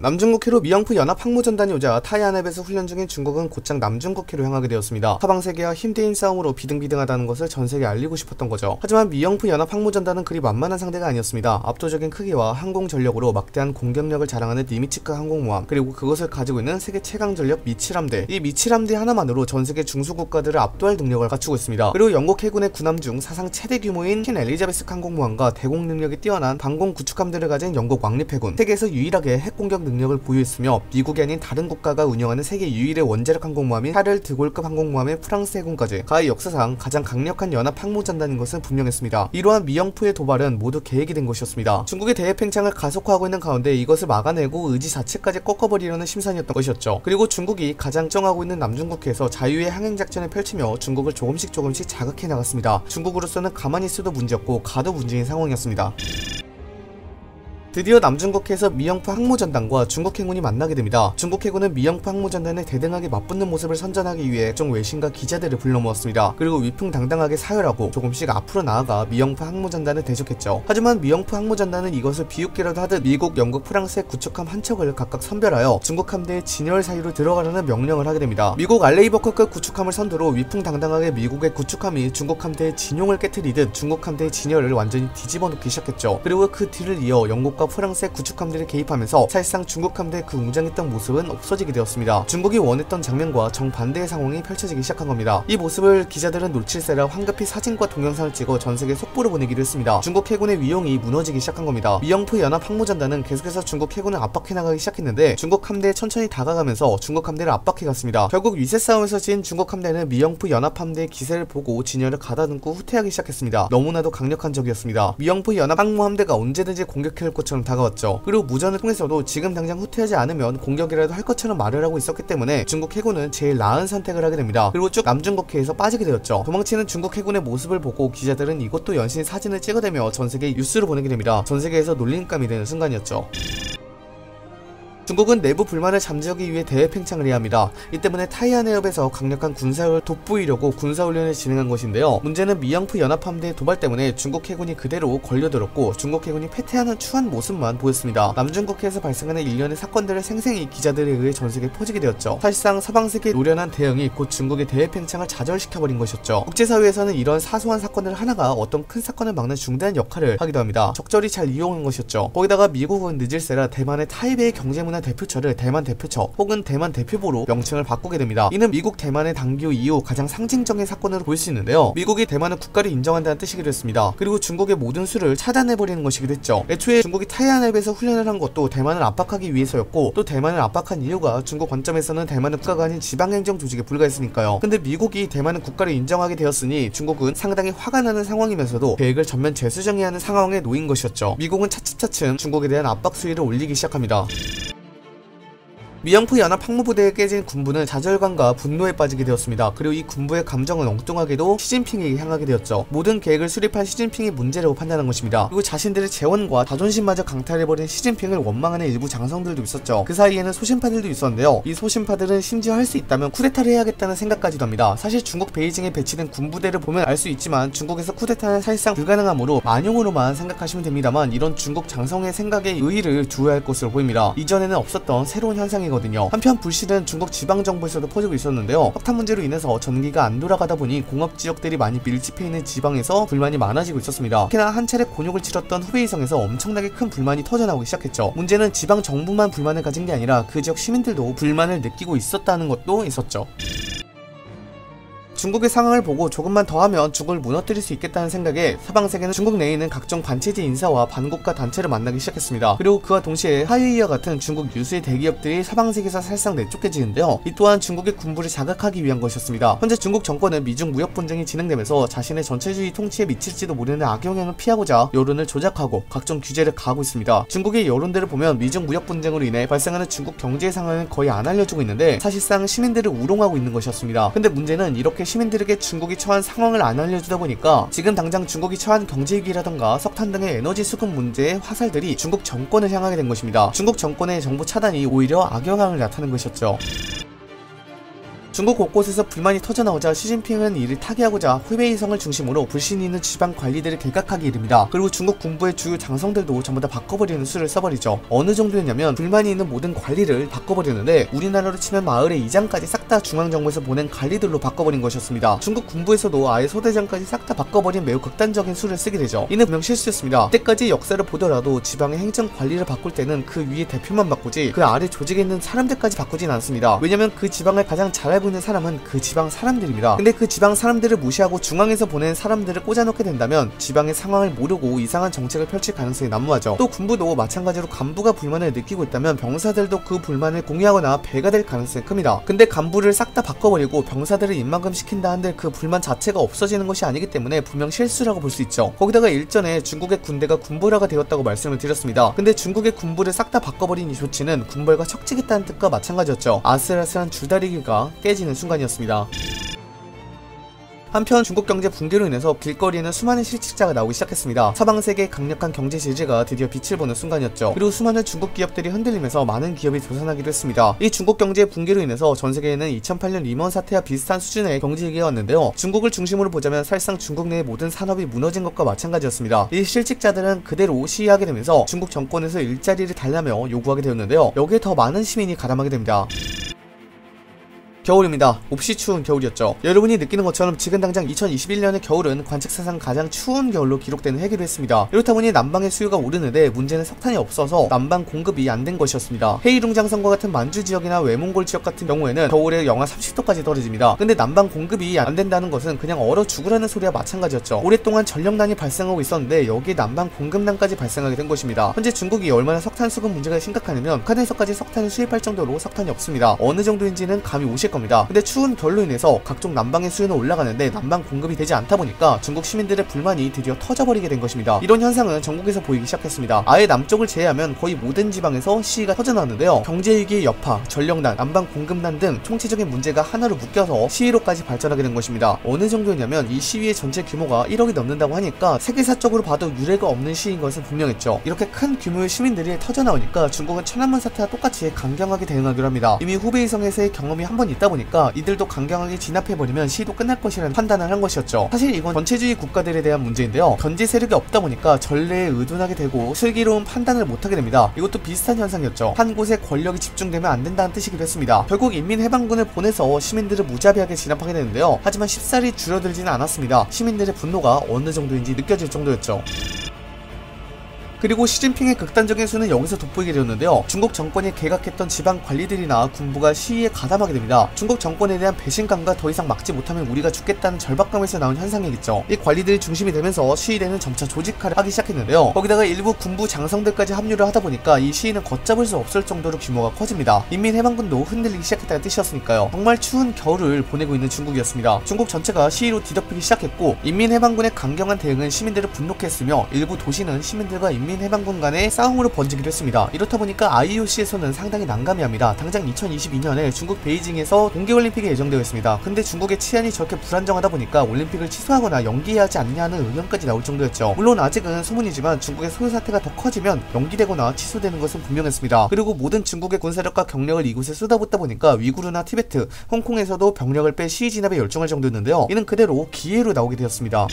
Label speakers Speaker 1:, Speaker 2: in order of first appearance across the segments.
Speaker 1: 남중국해로 미영프 연합 항모전단이 오자 타이안앱에서 훈련 중인 중국은 곧장 남중국해로 향하게 되었습니다. 서방세계와 힘대인 싸움으로 비등비등하다는 것을 전세계에 알리고 싶었던 거죠. 하지만 미영프 연합 항모전단은 그리 만만한 상대가 아니었습니다. 압도적인 크기와 항공 전력으로 막대한 공격력을 자랑하는 니미츠크 항공모함, 그리고 그것을 가지고 있는 세계 최강 전력 미칠함대. 이 미칠함대 하나만으로 전세계 중수국가들을 압도할 능력을 갖추고 있습니다. 그리고 영국 해군의 군함 중 사상 최대 규모인 퀸 엘리자베스 항공모함과 대공 능력이 뛰어난 방공 구축함들을 가진 영국 왕립해군, 세계에서 유일하게 핵공격 능력을 보유했으며 미국이 아닌 다른 국가가 운영하는 세계 유일의 원자력 항공모함인 샤를 드골급 항공모함의 프랑스 해군까지 가히 역사상 가장 강력한 연합 항모전단인 것은 분명했습니다. 이러한 미영프의 도발은 모두 계획이 된 것이었습니다. 중국의 대외 팽창을 가속화하고 있는 가운데 이것을 막아내고 의지 자체까지 꺾어버리려는 심산이었던 것이었죠. 그리고 중국이 가장 정하고 있는 남중국해에서 자유의 항행작전을 펼치며 중국을 조금씩 자극해 나갔습니다. 중국으로서는 가만히 있어도 문제였고 가도 문제인 상황이었습니다. 드디어 남중국해에서 미영프 항모전단과 중국 해군이 만나게 됩니다. 중국 해군은 미영프 항모전단에 대등하게 맞붙는 모습을 선전하기 위해 각종 외신과 기자들을 불러 모았습니다. 그리고 위풍당당하게 사열하고 조금씩 앞으로 나아가 미영프 항모전단을 대적했죠. 하지만 미영프 항모전단은 이것을 비웃기라도 하듯 미국, 영국, 프랑스의 구축함 한 척을 각각 선별하여 중국 함대의 진열 사이로 들어가라는 명령을 하게 됩니다. 미국 알레이버커급 구축함을 선두로 위풍당당하게 미국의 구축함이 중국 함대의 진용을 깨트리듯 중국 함대의 진열을 완전히 뒤집어 놓기 시작했죠. 그리고 그 뒤를 이어 영국과 프랑스의 구축함들이 개입하면서 사실상 중국 함대의 그 웅장했던 모습은 없어지게 되었습니다. 중국이 원했던 장면과 정반대의 상황이 펼쳐지기 시작한 겁니다. 이 모습을 기자들은 놓칠세라 황급히 사진과 동영상을 찍어 전세계 속보로 보내기로 했습니다. 중국 해군의 위용이 무너지기 시작한 겁니다. 미영프 연합 항모전단은 계속해서 중국 해군을 압박해 나가기 시작했는데 중국 함대에 천천히 다가가면서 중국 함대를 압박해 갔습니다. 결국 위세 싸움에서 진 중국 함대는 미영프 연합 함대의 기세를 보고 진열을 가다듬고 후퇴하기 시작했습니다. 너무나도 강력한 적이었습니다. 미영프 연합 항모 함대가 언제든지 공격해올 것처럼 다가왔죠. 그리고 무전을 통해서도 지금 당장 후퇴하지 않으면 공격이라도 할 것처럼 말을 하고 있었기 때문에 중국 해군은 제일 나은 선택을 하게 됩니다. 그리고 쭉 남중국해에서 빠지게 되었죠. 도망치는 중국 해군의 모습을 보고 기자들은 이것도 연신 사진을 찍어대며 전세계에 뉴스를 보내게 됩니다. 전세계에서 놀림감이 되는 순간이었죠. 중국은 내부 불만을 잠재우기 위해 대외 팽창을 해야 합니다. 이 때문에 타이안 해협에서 강력한 군사력을 돋보이려고 군사훈련을 진행한 것인데요. 문제는 미영프 연합함대의 도발 때문에 중국 해군이 그대로 걸려들었고 중국 해군이 패퇴하는 추한 모습만 보였습니다. 남중국해에서 발생하는 일련의 사건들을 생생히 기자들에 의해 전세계에 퍼지게 되었죠. 사실상 서방세계의 노련한 대응이 곧 중국의 대외 팽창을 좌절시켜버린 것이었죠. 국제사회에서는 이런 사소한 사건들 하나가 어떤 큰 사건을 막는 중대한 역할을 하기도 합니다. 적절히 잘 이용한 것이었죠. 거기다가 미국은 늦을세라 대만의 타이베이 경제문화 대표처를 대만 대표처 혹은 대만 대표부로 명칭을 바꾸게 됩니다. 이는 미국 대만의 당교 이후 가장 상징적인 사건으로 볼 수 있는데요. 미국이 대만은 국가를 인정한다는 뜻이기도 했습니다. 그리고 중국의 모든 수를 차단해버리는 것이기도 했죠. 애초에 중국이 타이안앱에서 훈련을 한 것도 대만을 압박하기 위해서였고 또 대만을 압박한 이유가 중국 관점에서는 대만은 국가가 아닌 지방행정 조직에 불과했으니까요. 근데 미국이 대만은 국가를 인정하게 되었으니 중국은 상당히 화가 나는 상황이면서도 계획을 전면 재수정해야 하는 상황에 놓인 것이었죠. 미국은 차츰차츰 중국에 대한 압박 수위를 올리기 시작합니다. 미영프 연합 항모부대에 깨진 군부는 좌절감과 분노에 빠지게 되었습니다. 그리고 이 군부의 감정은 엉뚱하게도 시진핑에게 향하게 되었죠. 모든 계획을 수립한 시진핑이 문제라고 판단한 것입니다. 그리고 자신들의 재원과 자존심마저 강탈해버린 시진핑을 원망하는 일부 장성들도 있었죠. 그 사이에는 소신파들도 있었는데요. 이 소신파들은 심지어 할 수 있다면 쿠데타를 해야겠다는 생각까지도 합니다. 사실 중국 베이징에 배치된 군부대를 보면 알 수 있지만 중국에서 쿠데타는 사실상 불가능하므로 만용으로만 생각하시면 됩니다만 이런 중국 장성의 생각에 의의를 두어야 할 것으로 보입니다. 이전에는 없었던 새로운 현상이 한편 불씨는 중국 지방정부에서도 퍼지고 있었는데요. 석탄 문제로 인해서 전기가 안 돌아가다 보니 공업지역들이 많이 밀집해 있는 지방에서 불만이 많아지고 있었습니다. 특히나 한 차례 곤욕을 치렀던 후베이성에서 엄청나게 큰 불만이 터져나오기 시작했죠. 문제는 지방정부만 불만을 가진 게 아니라 그 지역 시민들도 불만을 느끼고 있었다는 것도 있었죠. 중국의 상황을 보고 조금만 더 하면 중국을 무너뜨릴 수 있겠다는 생각에 서방세계는 중국 내에 있는 각종 반체제 인사와 반국가 단체를 만나기 시작했습니다. 그리고 그와 동시에 하웨이와 같은 중국 유수의 대기업들이 서방세계에서 사실상 내쫓겨지는데요. 이 또한 중국의 군부를 자극하기 위한 것이었습니다. 현재 중국 정권은 미중 무역 분쟁이 진행되면서 자신의 전체주의 통치에 미칠지도 모르는 악영향을 피하고자 여론을 조작하고 각종 규제를 가하고 있습니다. 중국의 여론들을 보면 미중 무역 분쟁으로 인해 발생하는 중국 경제 상황은 거의 안 알려주고 있는데 사실상 시민들을 우롱하고 있는 것이었습니다. 근데 문제는 이렇게 시민들에게 중국이 처한 상황을 안 알려주다 보니까 지금 당장 중국이 처한 경제위기라던가 석탄 등의 에너지 수급 문제의 화살들이 중국 정권을 향하게 된 것입니다. 중국 정권의 정부 차단이 오히려 악영향을 나타낸 것이었죠. 중국 곳곳에서 불만이 터져나오자 시진핑은 이를 타개하고자 후베이성을 중심으로 불신이 있는 지방 관리들을 개각하기 이릅니다. 그리고 중국 군부의 주요 장성들도 전부 다 바꿔버리는 수를 써버리죠. 어느 정도였냐면 불만이 있는 모든 관리를 바꿔버리는데 우리나라로 치면 마을의 이장까지 싹 다 중앙정부에서 보낸 관리들로 바꿔버린 것이었습니다. 중국 군부에서도 아예 소대장까지 싹 다 바꿔버린 매우 극단적인 수를 쓰게 되죠. 이는 분명 실수였습니다. 이때까지 역사를 보더라도 지방의 행정 관리를 바꿀 때는 그 위에 대표만 바꾸지 그 아래 조직에 있는 사람들까지 바꾸진 않습니다. 왜냐면 그 지방을 가장 잘 알고 있는 사람은 그 지방 사람들입니다. 근데 그 지방 사람들을 무시하고 중앙에서 보낸 사람들을 꽂아놓게 된다면 지방의 상황을 모르고 이상한 정책을 펼칠 가능성이 난무하죠. 또 군부도 마찬가지로 간부가 불만을 느끼고 있다면 병사들도 그 불만을 공유하거나 배가 될 가능성이 큽니다. 근데 간부를 싹 다 바꿔버리고 병사들을 입만금 시킨다 한들 그 불만 자체가 없어지는 것이 아니기 때문에 분명 실수라고 볼 수 있죠. 거기다가 일전에 중국의 군대가 군부라가 되었다고 말씀을 드렸습니다. 근데 중국의 군부를 싹 다 바꿔버린 이 조치는 군벌과 척지겠다는 뜻과 마찬가지였죠. 아슬아슬한 줄다리기가 깨지는 순간이었습니다. 한편 중국 경제 붕괴로 인해서 길거리에는 수많은 실직자가 나오기 시작했습니다. 서방세계의 강력한 경제 제재가 드디어 빛을 보는 순간이었죠. 그리고 수많은 중국 기업들이 흔들리면서 많은 기업이 도산하기도 했습니다. 이 중국 경제 붕괴로 인해서 전세계에는 2008년 리먼 사태와 비슷한 수준의 경제 위기가 왔는데요. 중국을 중심으로 보자면 사실상 중국 내의 모든 산업이 무너진 것과 마찬가지였습니다. 이 실직자들은 그대로 시위하게 되면서 중국 정권에서 일자리를 달라며 요구하게 되었는데요. 여기에 더 많은 시민이 가담하게 됩니다. 겨울입니다. 몹시 추운 겨울이었죠. 여러분이 느끼는 것처럼 지금 당장 2021년의 겨울은 관측사상 가장 추운 겨울로 기록되는 해기로 했습니다. 이렇다 보니 난방의 수요가 오르는데 문제는 석탄이 없어서 난방 공급이 안 된 것이었습니다. 헤이룽장성과 같은 만주 지역이나 외몽골 지역 같은 경우에는 겨울에 영하 30도까지 떨어집니다. 근데 난방 공급이 안 된다는 것은 그냥 얼어 죽으라는 소리와 마찬가지였죠. 오랫동안 전력난이 발생하고 있었는데 여기에 난방 공급난까지 발생하게 된 것입니다. 현재 중국이 얼마나 석탄 수급 문제가 심각하냐면 북한에서까지 석탄을 수입할 정도로 석탄이 없습니다. 어느 정도인지는 감이 오실 겁니다. 근데 추운 겨울로 인해서 각종 난방의 수요는 올라가는데 난방 공급이 되지 않다 보니까 중국 시민들의 불만이 드디어 터져버리게 된 것입니다. 이런 현상은 전국에서 보이기 시작했습니다. 아예 남쪽을 제외하면 거의 모든 지방에서 시위가 터져나왔는데요. 경제위기의 여파, 전력난, 난방 공급난 등 총체적인 문제가 하나로 묶여서 시위로까지 발전하게 된 것입니다. 어느 정도였냐면 이 시위의 전체 규모가 1억이 넘는다고 하니까 세계사적으로 봐도 유례가 없는 시위인 것은 분명했죠. 이렇게 큰 규모의 시민들이 터져나오니까 중국은 천안문 사태와 똑같이 강경하게 대응하기로 합니다. 이미 후베이성에서의 경험이 한 번 있다 보니까 이들도 강경하게 진압해버리면 시위도 끝날 것이라는 판단을 한 것이었죠. 사실 이건 전체주의 국가들에 대한 문제인데요. 견제 세력이 없다 보니까 전례에 의존하게 되고 슬기로운 판단을 못하게 됩니다. 이것도 비슷한 현상이었죠. 한 곳에 권력이 집중되면 안 된다는 뜻이기도 했습니다. 결국 인민해방군을 보내서 시민들을 무자비하게 진압하게 되는데요. 하지만 쉽사리 줄어들지는 않았습니다. 시민들의 분노가 어느 정도인지 느껴질 정도였죠. 그리고 시진핑의 극단적인 수는 여기서 돋보이게 되었는데요. 중국 정권이 개각했던 지방 관리들이나 군부가 시위에 가담하게 됩니다. 중국 정권에 대한 배신감과 더 이상 막지 못하면 우리가 죽겠다는 절박감에서 나온 현상이겠죠. 이 관리들이 중심이 되면서 시위대는 점차 조직화를 하기 시작했는데요. 거기다가 일부 군부 장성들까지 합류를 하다 보니까 이 시위는 걷잡을 수 없을 정도로 규모가 커집니다. 인민해방군도 흔들리기 시작했다는 뜻이었으니까요. 정말 추운 겨울을 보내고 있는 중국이었습니다. 중국 전체가 시위로 뒤덮이기 시작했고 인민해방군의 강경한 대응은 시민들을 분노케 했으며 일부 도시는 시민들과 인민해방군 간의 싸움으로 번지기도 했습니다. 이렇다 보니까 IOC에서는 상당히 난감해합니다. 당장 2022년에 중국 베이징에서 동계올림픽이 예정되어 있습니다. 근데 중국의 치안이 저렇게 불안정하다 보니까 올림픽을 취소하거나 연기해야 하지 않냐는 의견까지 나올 정도였죠. 물론 아직은 소문이지만 중국의 소요 사태가 더 커지면 연기되거나 취소되는 것은 분명했습니다. 그리고 모든 중국의 군사력과 경력을 이곳에 쏟아붓다 보니까 위구르나 티베트, 홍콩에서도 병력을 빼 시위 진압에 열중할 정도였는데요. 이는 그대로 기회로 나오게 되었습니다.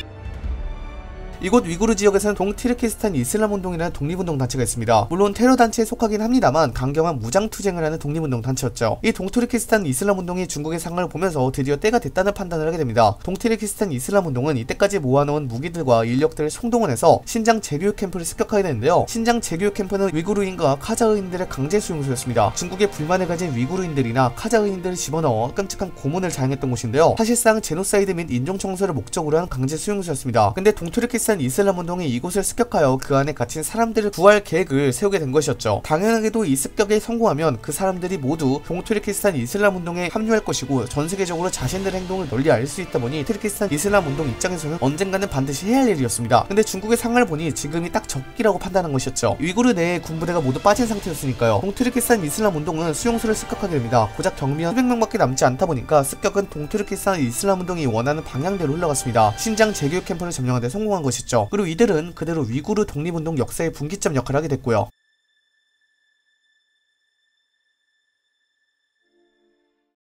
Speaker 1: 이곳 위구르 지역에서는 동티르키스탄 이슬람운동이라는 독립운동 단체가 있습니다. 물론 테러 단체에 속하긴 합니다만 강경한 무장투쟁을 하는 독립운동 단체였죠. 이 동티르키스탄 이슬람운동이 중국의 상황을 보면서 드디어 때가 됐다는 판단을 하게 됩니다. 동티르키스탄 이슬람운동은 이때까지 모아놓은 무기들과 인력들을 총동원해서 신장 재교육 캠프를 습격하게 되는데요. 신장 재교육 캠프는 위구르인과 카자흐인들의 강제 수용소였습니다. 중국에 불만을 가진 위구르인들이나 카자흐인들을 집어넣어 끔찍한 고문을 자행했던 곳인데요. 사실상 제노사이드 및 인종청소를 목적으로 한 강제 수용소였습니다. 근데 동티르키스탄 이슬람운동이 이곳을 습격하여 그 안에 갇힌 사람들을 구할 계획을 세우게 된 것이었죠. 당연하게도 이 습격에 성공하면 그 사람들이 모두 동투르키스탄 이슬람운동에 합류할 것이고 전세계적으로 자신들의 행동을 널리 알 수 있다 보니 투르키스탄 이슬람운동 입장에서는 언젠가는 반드시 해야 할 일이었습니다. 근데 중국의 상황을 보니 지금이 딱 적기라고 판단한 것이었죠. 위구르 내에 군부대가 모두 빠진 상태였으니까요. 동투르키스탄 이슬람운동은 수용소를 습격하게 됩니다. 고작 경비원 수백 명밖에 남지 않다 보니까 습격은 동투르키스탄 이슬람운동이 원하는 방향대로 흘러갔습니다. 신장 재교육 캠프를 점령하는 데 성공한 것이죠. 그리고 이들은 그대로 위구르 독립운동 역사의 분기점 역할을 하게 됐고요.